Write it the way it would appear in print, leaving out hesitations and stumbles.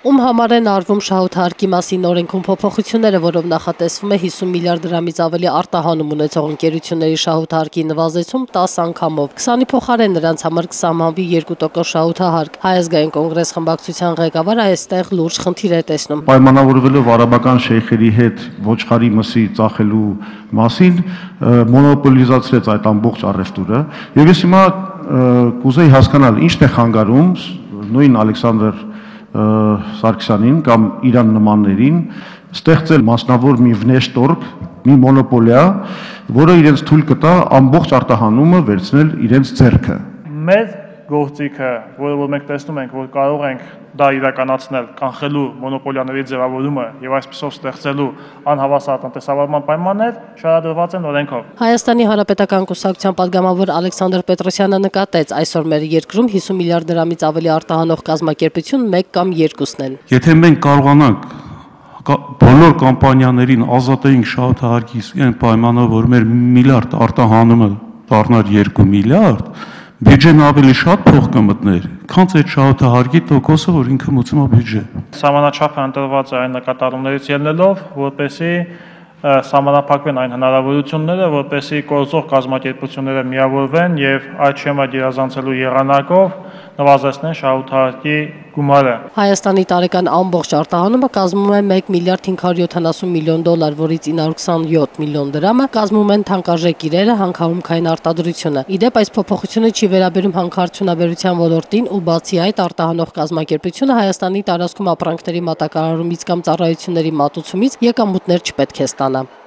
Ում համար են արվում շահութահարկի մասին օրենքում փոփոխությունները, որով նախատեսվում է 50 միլիարդ դրամից ավելի արտահանում ունեցող ընկերությունների շահութահարկի նվազեցում 10 անգամով։ 20-ի փոխարեն նրանց համար կսահմանվի 2% շահութահարկ։ Հայ ազգային կոնգրես խմբակցության ղեկավարը այստեղ լուրջ խնդիր է տեսնում։ Պայմանավորվելով արաբական շեյխերի հետ ոչխարի մսի ծախելու մասին մոնոպոլիզացրեց այդ ամբողջ առևտուրը։ Եվ ես հիմա կուզեի հասկանալ ինչն է խանգարում նույն Ալեքսանդր Սարգսյանին կամ իրան նմաններին ստեղծել մասնավոր մի վնեշտորկ, մի մոնոպոլիա, որը իրենց թույլ կտա ամբողջ արտահանումը վերցնել իրենց ձեռքը։ Մեր գործիքը, որը մենք տեսնում ենք, որ կարող ենք դա իրականացնել, կանխելու մոնոպոլիաների ձևավորումը եւ այսպիսով ստեղծելու անհավասար տնտեսավարման պայմաններ, շարադրված են օրենքով։ Հայաստանի Հանրապետական կուսակցության падգամավոր Ալեքսանդր Պետրոսյանը նկատեց, այսօր մեր երկրում 50 միլիարդ դրամից ավելի արտահանող կազմակերպություն 1 կամ 2-ն են։ Եթե մենք կարողանանք բոլոր կամպանիաներին ազատենք շահութահարկից այն պայմանով, որ մեր միլիարդ արտահանումը դառնար 2 միլիարդ, բյուջեն ավելի շատ փող կմտներ, քան այդ շահութահարկի տոկոսը, որ ինքը մուծում է բյուջե։ Սահմանաչափը ընտրված է այն նկատառումներից ելնելով, որպեսզի սահմանափակվեն այն հնարավորությունները, որպեսզի գործող կազմակերպությունները միավորվեն եւ այդ շեմա գերազանցելու եղանակով նվազեցնեն շահութահարկի գումարը։ Հայաստանի տարեկան ամբողջ արտահանումը կազմում է 1 միլիարդ 570 միլիոն դոլար, որից 927 միլիոն դրամը կազմում են թանկարժեք իրերը, հանքահումքային արտադրությունը։ Իդեպ այս փոփոխությունը չի վերաբերում հանքարդյունաբերության ոլորտին ու բացի այդ արտահանող կազմակերպությունը Հայաստանի տարածքում ապրանքների մատակարարումից կամ ծառայությունների մատուցումից եկամուտներ չպետք է ստանա։